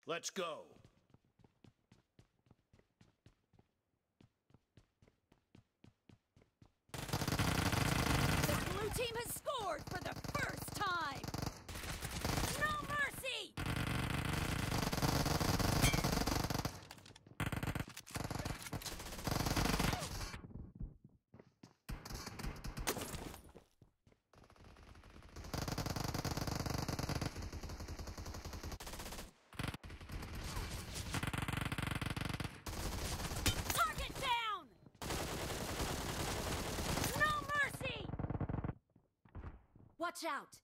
Let's go. The blue team has scored for the first time! No mercy! Target down! No mercy! Watch out!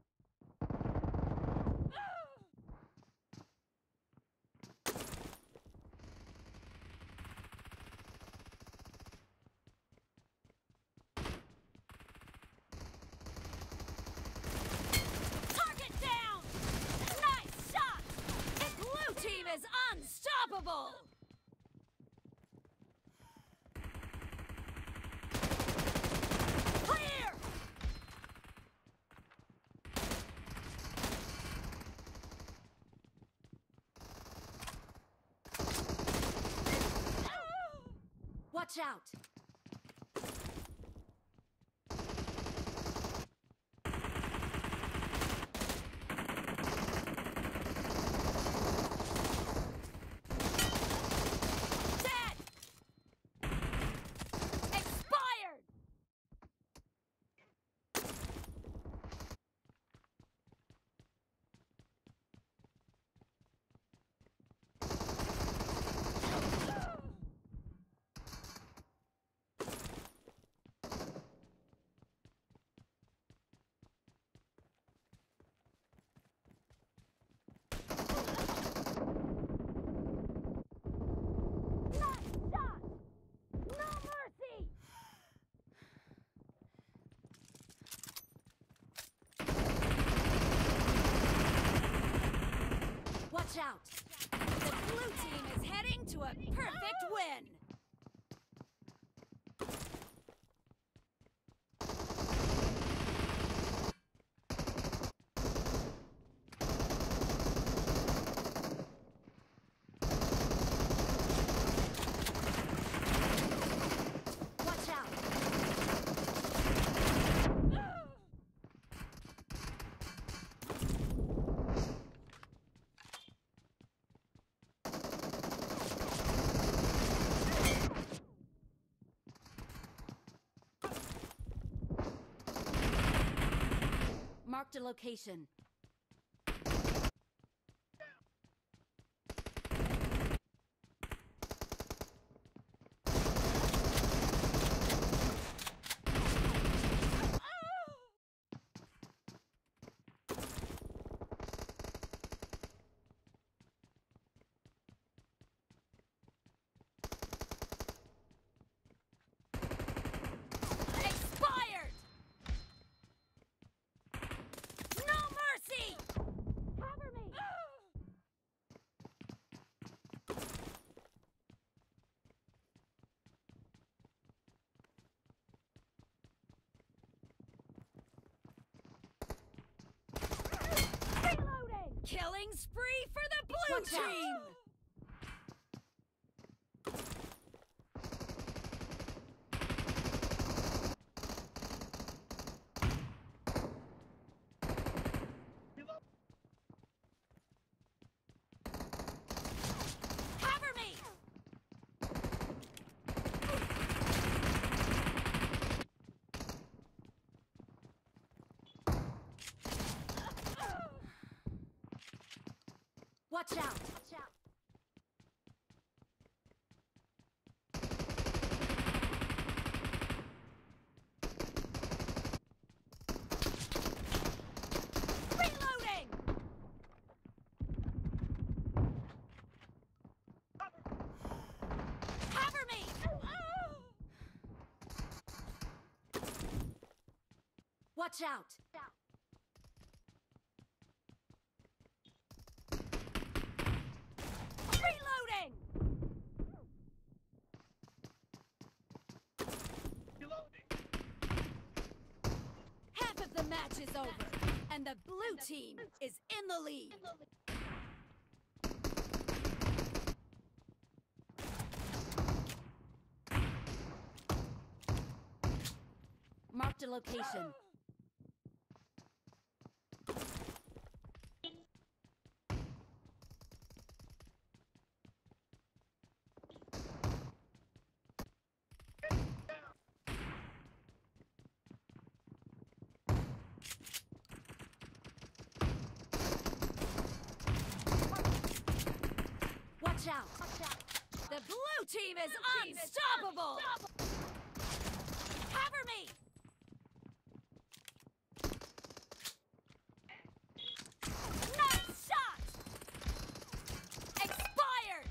Target down! Nice shot! The blue team is unstoppable! Clear! Watch out! Dead! Expired! Nice shot! No mercy! Watch out! The blue team is heading to a perfect win! Watch out! Marked a location. Expired! No mercy! Cover me! Reloading! Killing spree for the blue Watch out. team! Cover me! Watch out! Watch out! Reloading! Cover me! Watch out! Reloading! Half of the match is over, and the blue team is in the lead. Marked a location. Watch out! The blue team is unstoppable! Cover me! Nice shot! Expired!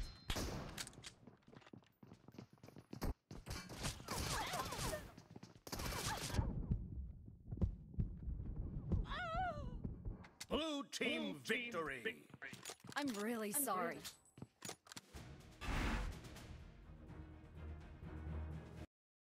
Blue team victory! I'm really sorry.